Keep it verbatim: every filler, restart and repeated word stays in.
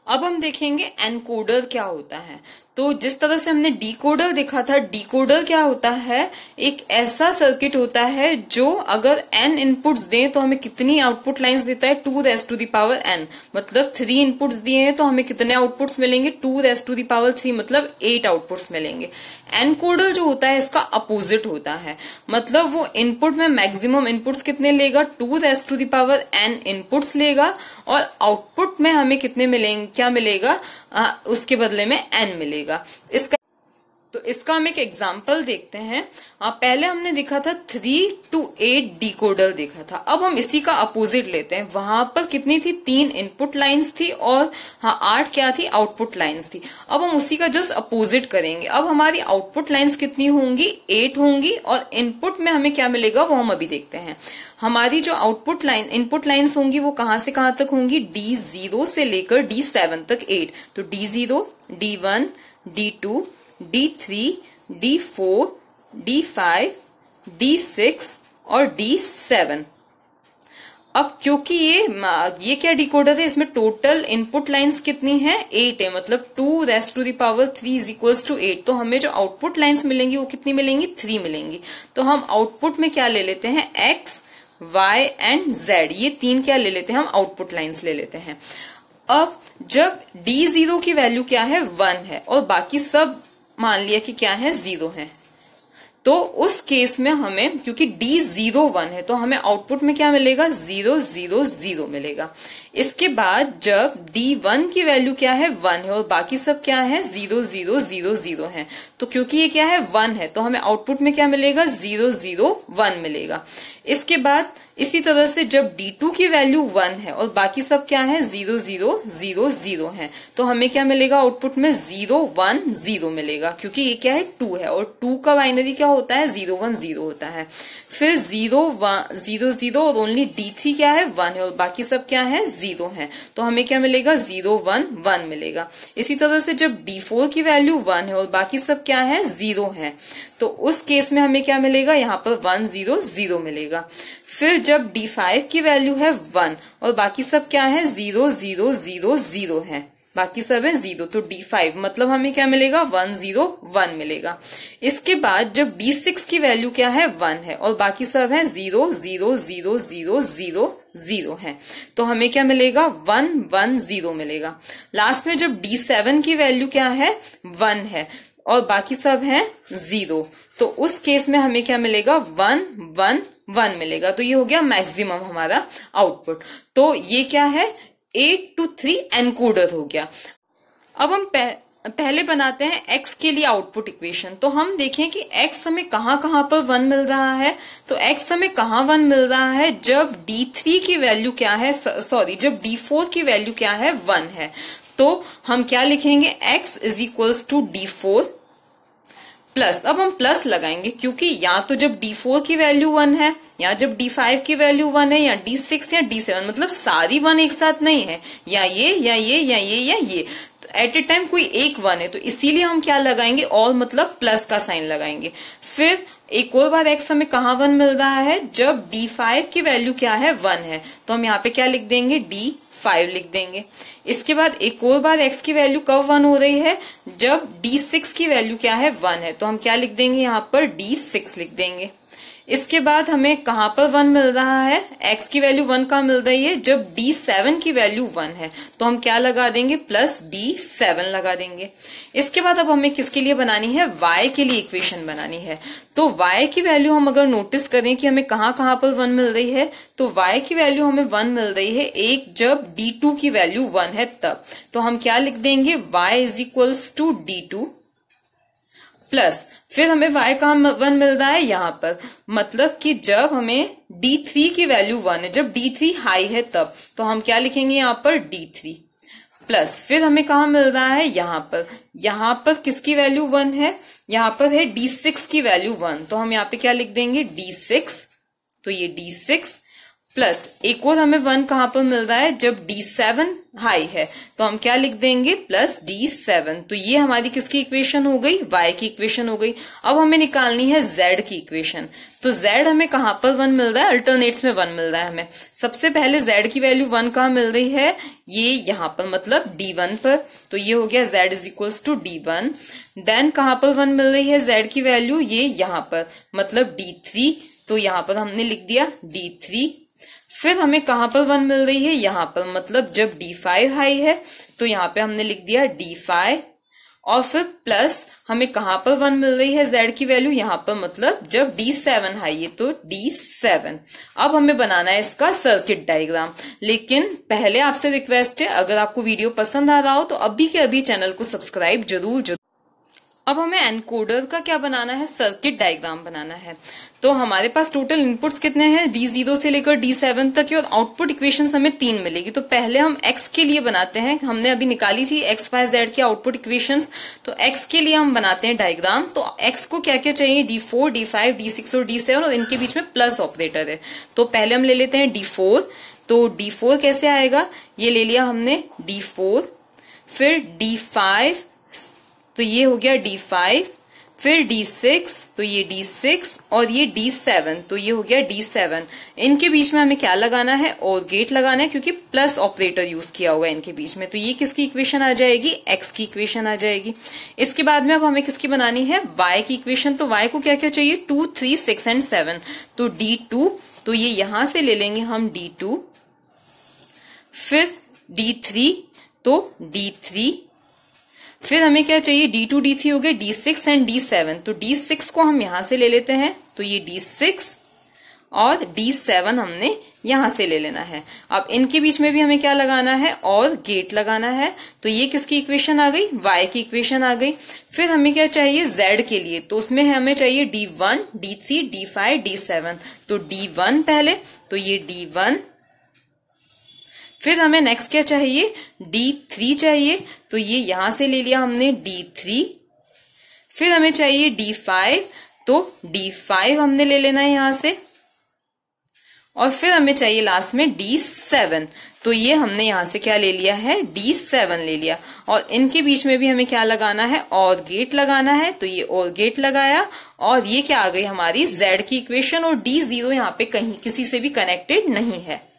अब हम देखेंगे एनकोडर क्या होता है। तो जिस तरह से हमने डिकोडर देखा था, डिकोडर क्या होता है, एक ऐसा सर्किट होता है जो अगर एन इनपुट्स दें तो हमें कितनी आउटपुट लाइंस देता है, two raise to the power n. मतलब थ्री इनपुट्स दिए हैं तो हमें कितने आउटपुट्स मिलेंगे, two raise to the power three, मतलब एट आउटपुट्स मिलेंगे। एनकोडर जो होता है इसका अपोजिट होता है, मतलब वो इनपुट में मैक्सिमम इनपुट्स कितने लेगा, two raise to the power n inputs लेगा, और आउटपुट में हमें कितने मिलेंगे, क्या मिलेगा, आ, उसके बदले में एन मिलेगा। इसका तो इसका हम एक एग्जाम्पल देखते हैं। आ, पहले हमने देखा था थ्री टू एट डिकोडर देखा था। अब हम इसी का अपोजिट लेते हैं। वहां पर कितनी थी, तीन इनपुट लाइंस थी और हाँ आठ क्या थी, आउटपुट लाइंस थी। अब हम उसी का जस्ट अपोजिट करेंगे। अब हमारी आउटपुट लाइंस कितनी होंगी, एट होंगी, और इनपुट में हमें क्या मिलेगा वो हम अभी देखते हैं। हमारी जो आउटपुट लाइन इनपुट लाइंस होंगी वो कहां से कहां तक होंगी, डी जीरो से लेकर डी सेवन तक एट। तो D zero, D one, D two, D three, D four, D five, D six और डी सेवन। अब क्योंकि ये ये क्या डिकोडर है, इसमें टोटल इनपुट लाइंस कितनी है, एट है, मतलब two raise to the power three is equals to eight. तो हमें जो आउटपुट लाइंस मिलेंगी वो कितनी मिलेंगी, थ्री मिलेंगी। तो हम आउटपुट में क्या ले लेते हैं, एक्स, वाई एंड जेड, ये तीन क्या ले लेते हैं, हम आउटपुट लाइंस ले लेते हैं। अब जब डी जीरो की वैल्यू क्या है, वन है, और बाकी सब मान लिया कि क्या है, जीरो है, तो उस केस में हमें, क्योंकि डी जीरो वन है, तो हमें आउटपुट में क्या मिलेगा, जीरो जीरो जीरो मिलेगा। इसके बाद जब डी वन की वैल्यू क्या है, वन है, और बाकी सब क्या है, जीरो जीरो जीरो जीरो है, तो क्योंकि ये क्या है, वन है, तो हमें आउटपुट में क्या मिलेगा, जीरो जीरो वन मिलेगा। इसके बाद इसी तरह से जब डी टू की वैल्यू वन है और बाकी सब क्या है, जीरो जीरो जीरो जीरो है, तो हमें क्या मिलेगा, आउटपुट में जीरो वन जीरो मिलेगा, क्योंकि ये क्या है, टू है, और टू का बाइनरी क्या होता है, जीरो वन जीरो होता है। फिर जीरो वन जीरो जीरो और ओनली डी थ्री क्या है, वन है, और बाकी सब क्या है, जीरो है, तो हमें क्या मिलेगा, जीरो वन वन मिलेगा। इसी तरह से जब डी फोर की वैल्यू वन है और बाकी सब क्या है, जीरो है, तो उस केस में हमें क्या मिलेगा, यहाँ पर वन जीरो जीरो मिलेगा। फिर जब डी फाइव की वैल्यू है वन और बाकी सब क्या है, जीरो जीरो जीरो जीरो है, बाकी सब है जीरो, तो डी फाइव मतलब हमें क्या मिलेगा, वन जीरो वन मिलेगा। इसके बाद जब डी सिक्स की वैल्यू क्या है, वन है, और बाकी सब है zero zero zero zero zero zero है, तो हमें क्या मिलेगा, वन वन जीरो मिलेगा। लास्ट में जब डी सेवन की वैल्यू क्या है, वन है, और बाकी सब है जीरो, तो उस केस में हमें क्या मिलेगा, वन वन वन मिलेगा। तो ये हो गया मैक्सिमम हमारा आउटपुट। तो ये क्या है, एट टू थ्री एनकोडर हो गया। अब हम पह, पहले बनाते हैं एक्स के लिए आउटपुट इक्वेशन। तो हम देखें कि एक्स हमें कहां कहां पर वन मिल रहा है। तो एक्स हमें कहां वन मिल रहा है, जब डी थ्री की वैल्यू क्या है, सॉरी जब डी फोर की वैल्यू क्या है, वन है, तो हम क्या लिखेंगे, x is equals to D four plus, अब हम प्लस लगाएंगे क्योंकि या तो जब डी फोर की वैल्यू वन है, या जब डी फाइव की वैल्यू वन है, या डी सिक्स या डी सेवन, मतलब सारी वन एक साथ नहीं है, या ये या ये या ये या ये, तो एट ए टाइम कोई एक वन है, तो इसीलिए हम क्या लगाएंगे, और मतलब प्लस का साइन लगाएंगे। फिर एक और बार एक्स हमें कहाँ वन मिल रहा है, जब डी फाइव की वैल्यू क्या है, वन है, तो हम यहाँ पे क्या लिख देंगे, डी फाइव लिख देंगे। इसके बाद एक और बार x की वैल्यू कब वन हो रही है, जब डी सिक्स की वैल्यू क्या है, वन है, तो हम क्या लिख देंगे, यहाँ पर डी सिक्स लिख देंगे। इसके बाद हमें कहां पर वन मिल रहा है, x की वैल्यू वन कहां मिल रही है, जब डी सेवन की वैल्यू वन है, तो हम क्या लगा देंगे, प्लस डी सेवन लगा देंगे। इसके बाद अब हमें किसके लिए बनानी है, y के लिए इक्वेशन बनानी है। तो y की वैल्यू हम अगर नोटिस करें कि हमें कहां कहां पर वन मिल रही है, तो y की वैल्यू हमें वन मिल रही है, एक जब डी टू की वैल्यू वन है तब, तो हम क्या लिख देंगे, y is equals to D two plus, फिर हमें y का वन मिल रहा है यहाँ पर, मतलब कि जब हमें डी थ्री की वैल्यू वन है, जब डी थ्री हाई है तब, तो हम क्या लिखेंगे यहाँ पर डी थ्री प्लस, फिर हमें कहाँ मिल रहा है, यहाँ पर, यहाँ पर किसकी वैल्यू वन है, यहाँ पर है डी सिक्स की वैल्यू वन, तो हम यहाँ पे क्या लिख देंगे, डी सिक्स, तो ये डी सिक्स प्लस एक और हमें वन कहां पर मिल रहा है, जब डी सेवन हाई है तो हम क्या लिख देंगे, प्लस डी सेवन। तो ये हमारी किसकी इक्वेशन हो गई, y की इक्वेशन हो गई। अब हमें निकालनी है z की इक्वेशन। तो z हमें कहां पर वन मिल रहा है, अल्टरनेट्स में वन मिल रहा है हमें। सबसे पहले z की वैल्यू वन कहां मिल रही है, ये यहां पर, मतलब डी वन पर। तो ये हो गया z is equals to D one. Then कहां पर वन मिल रही है z की वैल्यू, ये यहां पर, मतलब डी थ्री। तो यहां पर हमने लिख दिया डी थ्री। फिर हमें कहां पर वन मिल रही है, यहां पर, मतलब जब डी फाइव हाई है तो यहां पे हमने लिख दिया डी फाइव। और फिर प्लस हमें कहां पर वन मिल रही है z की वैल्यू, यहां पर, मतलब जब डी सेवन हाई है तो डी सेवन। अब हमें बनाना है इसका सर्किट डायग्राम। लेकिन पहले आपसे रिक्वेस्ट है, अगर आपको वीडियो पसंद आ रहा हो तो अभी के अभी चैनल को सब्सक्राइब जरूर जरूर। अब हमें एनकोडर का क्या बनाना है, सर्किट डायग्राम बनाना है। तो हमारे पास टोटल इनपुट्स कितने हैं, डी जीरो से लेकर डी सेवन तक के, और आउटपुट इक्वेशंस हमें तीन मिलेगी। तो पहले हम एक्स के लिए बनाते हैं, हमने अभी निकाली थी एक्स वाई जेड की आउटपुट इक्वेशंस। तो एक्स के लिए हम बनाते हैं डायग्राम। तो एक्स को क्या क्या चाहिए, D four, D five, D six और डी सेवन, और इनके बीच में प्लस ऑपरेटर है। तो पहले हम ले लेते हैं डी फोर। तो डी फोर कैसे आएगा, ये ले लिया हमने डी फोर। फिर डी फाइव, तो ये हो गया डी फाइव। फिर डी सिक्स, तो ये डी सिक्स, और ये डी सेवन, तो ये हो गया डी सेवन। इनके बीच में हमें क्या लगाना है, और गेट लगाना है, क्योंकि प्लस ऑपरेटर यूज किया हुआ है इनके बीच में। तो ये किसकी इक्वेशन आ जाएगी, एक्स की इक्वेशन आ जाएगी। इसके बाद में अब हमें किसकी बनानी है, वाई की इक्वेशन। तो वाई को क्या क्या चाहिए, two, three, six and seven. तो डी टू, तो ये यहां से ले लेंगे हम डी टू। फिर डी थ्री, तो डी थ्री। फिर हमें क्या चाहिए, डी टू, डी थ्री हो गए, D six and D seven. तो डी सिक्स को हम यहां से ले लेते हैं, तो ये डी सिक्स, और डी सेवन हमने यहां से ले लेना है। अब इनके बीच में भी हमें क्या लगाना है, और गेट लगाना है। तो ये किसकी इक्वेशन आ गई, y की इक्वेशन आ गई। फिर हमें क्या चाहिए, z के लिए। तो उसमें हमें चाहिए D one, D three, D five, D seven. तो डी वन पहले, तो ये डी वन। फिर हमें नेक्स्ट क्या चाहिए, डी थ्री चाहिए। तो ये यहां से ले लिया हमने डी थ्री। फिर हमें चाहिए डी फाइव, तो डी फाइव हमने ले लेना है यहां से। और फिर हमें चाहिए लास्ट में डी सेवन। तो ये हमने यहां से क्या ले लिया है, डी सेवन ले लिया। और इनके बीच में भी हमें क्या लगाना है, और गेट लगाना है। तो ये और गेट लगाया, और ये क्या आ गई हमारी जेड की इक्वेशन। और डी जीरो यहाँ पे कहीं किसी से भी कनेक्टेड नहीं है।